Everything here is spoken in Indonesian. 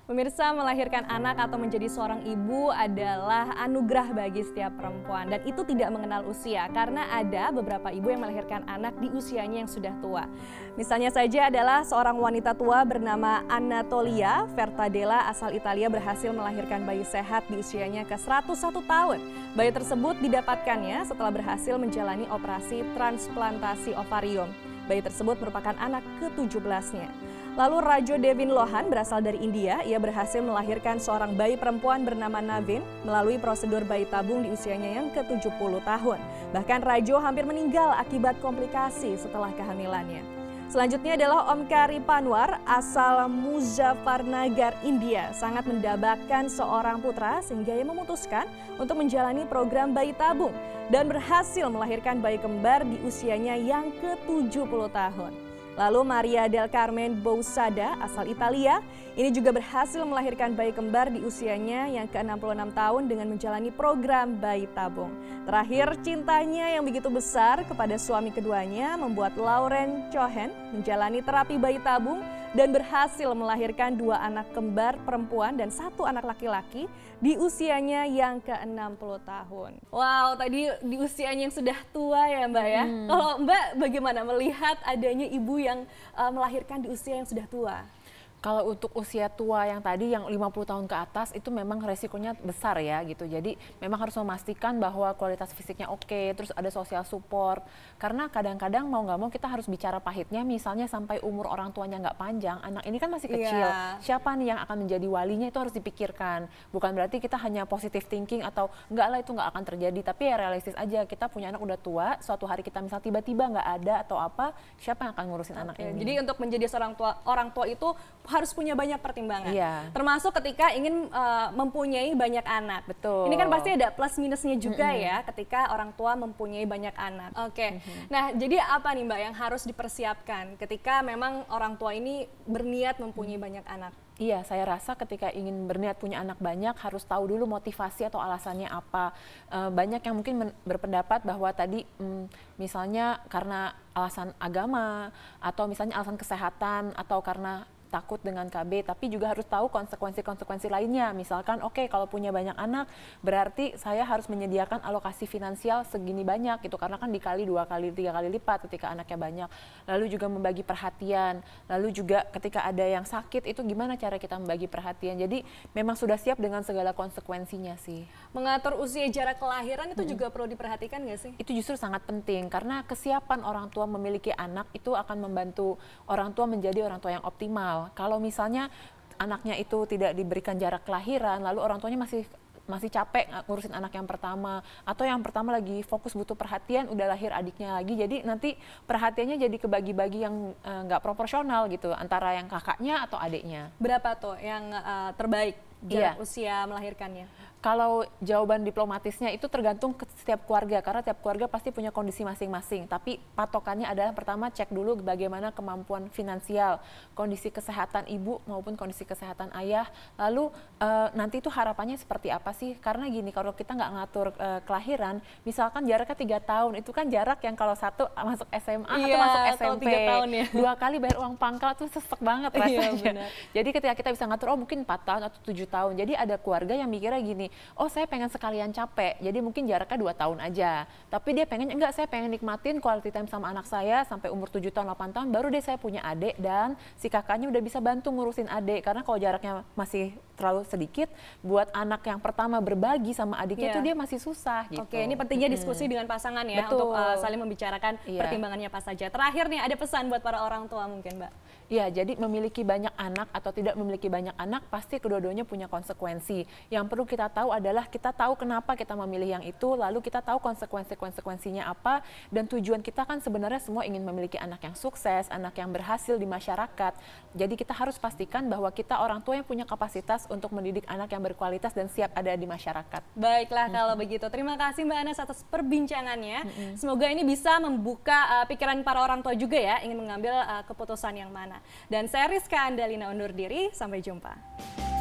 Pemirsa, melahirkan anak atau menjadi seorang ibu adalah anugerah bagi setiap perempuan. Dan itu tidak mengenal usia, karena ada beberapa ibu yang melahirkan anak di usianya yang sudah tua. Misalnya saja adalah seorang wanita tua bernama Anatolia Vertadella asal Italia berhasil melahirkan bayi sehat di usianya ke 101 tahun. Bayi tersebut didapatkannya setelah berhasil menjalani operasi transplantasi ovarium. Bayi tersebut merupakan anak ke-17-nya. Lalu Rajo Devin Lohan berasal dari India. Ia berhasil melahirkan seorang bayi perempuan bernama Navin melalui prosedur bayi tabung di usianya yang ke-70 tahun. Bahkan Rajo hampir meninggal akibat komplikasi setelah kehamilannya. Selanjutnya adalah Om Kari Panwar asal Muzaffarnagar, India. Sangat mendambakan seorang putra sehingga ia memutuskan untuk menjalani program bayi tabung dan berhasil melahirkan bayi kembar di usianya yang ke-70 tahun. Lalu Maria del Carmen Bousada asal Italia, ini juga berhasil melahirkan bayi kembar di usianya yang ke-66 tahun dengan menjalani program bayi tabung. Terakhir, cintanya yang begitu besar kepada suami keduanya membuat Lauren Cohen menjalani terapi bayi tabung dan berhasil melahirkan 2 anak kembar perempuan dan 1 anak laki-laki di usianya yang ke-60 tahun. Wow, tadi di usianya yang sudah tua ya Mbak ya. Kalau Mbak bagaimana melihat adanya ibu yang melahirkan di usia yang sudah tua? Kalau untuk usia tua yang tadi yang 50 tahun ke atas itu memang resikonya besar ya gitu. Jadi memang harus memastikan bahwa kualitas fisiknya oke, terus ada social support. Karena kadang-kadang mau nggak mau kita harus bicara pahitnya, misalnya sampai umur orang tuanya nggak panjang, anak ini kan masih kecil. Siapa nih yang akan menjadi walinya itu harus dipikirkan. Bukan berarti kita hanya positive thinking atau enggak lah itu nggak akan terjadi. Tapi ya realistis aja, kita punya anak udah tua, suatu hari kita misal tiba-tiba nggak ada atau apa, siapa yang akan ngurusin anak ini? Jadi untuk menjadi seorang orang tua itu harus punya banyak pertimbangan, termasuk ketika ingin mempunyai banyak anak. Betul. Ini kan pasti ada plus minusnya juga ya ketika orang tua mempunyai banyak anak. Nah jadi apa nih Mbak yang harus dipersiapkan ketika memang orang tua ini berniat mempunyai banyak anak? Iya, saya rasa ketika ingin berniat punya anak banyak harus tahu dulu motivasi atau alasannya apa. Banyak yang mungkin berpendapat bahwa tadi misalnya karena alasan agama atau misalnya alasan kesehatan atau karena takut dengan KB, tapi juga harus tahu konsekuensi-konsekuensi lainnya. Misalkan, oke, kalau punya banyak anak, berarti saya harus menyediakan alokasi finansial segini banyak, gitu. Karena kan dikali 2 kali, 3 kali lipat ketika anaknya banyak. Lalu juga membagi perhatian, lalu juga ketika ada yang sakit, itu gimana cara kita membagi perhatian. Jadi memang sudah siap dengan segala konsekuensinya sih. Mengatur usia jarak kelahiran itu juga perlu diperhatikan nggak sih? Itu justru sangat penting, karena kesiapan orang tua memiliki anak itu akan membantu orang tua menjadi orang tua yang optimal. Kalau misalnya anaknya itu tidak diberikan jarak kelahiran, lalu orang tuanya masih capek ngurusin anak yang pertama, atau yang pertama lagi fokus butuh perhatian, udah lahir adiknya lagi, jadi nanti perhatiannya jadi kebagi-bagi yang nggak proporsional gitu antara yang kakaknya atau adiknya. Berapa tuh yang terbaik jarak usia melahirkannya? Kalau jawaban diplomatisnya itu tergantung ke setiap keluarga, karena tiap keluarga pasti punya kondisi masing-masing. Tapi patokannya adalah pertama cek dulu bagaimana kemampuan finansial, kondisi kesehatan ibu maupun kondisi kesehatan ayah. Lalu nanti itu harapannya seperti apa sih? Karena gini, kalau kita nggak ngatur kelahiran, misalkan jaraknya 3 tahun, itu kan jarak yang kalau satu masuk SMA atau masuk SMP, 3 tahun ya. 2 kali bayar uang pangkal tuh sesek banget rasanya. Jadi ketika kita bisa ngatur, oh mungkin 4 tahun atau 7 tahun. Jadi ada keluarga yang mikirnya gini, oh saya pengen sekalian capek, jadi mungkin jaraknya 2 tahun aja. Tapi dia pengen, enggak, saya pengen nikmatin quality time sama anak saya sampai umur 7 tahun, 8 tahun, baru deh saya punya adik dan si kakaknya udah bisa bantu ngurusin adik. Karena kalau jaraknya masih terlalu sedikit, buat anak yang pertama berbagi sama adiknya itu dia masih susah gitu. Oke, ini pentingnya diskusi dengan pasangan ya. Betul. Untuk saling membicarakan pertimbangannya apa saja. Terakhir nih, ada pesan buat para orang tua mungkin Mbak? Ya, jadi memiliki banyak anak atau tidak memiliki banyak anak pasti kedua-duanya punya konsekuensi. Yang perlu kita tahu adalah kita tahu kenapa kita memilih yang itu, lalu kita tahu konsekuensinya apa, dan tujuan kita kan sebenarnya semua ingin memiliki anak yang sukses, anak yang berhasil di masyarakat. Jadi kita harus pastikan bahwa kita orang tua yang punya kapasitas untuk mendidik anak yang berkualitas dan siap ada di masyarakat. Baiklah kalau begitu. Terima kasih Mbak Anas atas perbincangannya. Semoga ini bisa membuka pikiran para orang tua juga ya, ingin mengambil keputusan yang mana. Dan saya Rizka Andalina undur diri, sampai jumpa.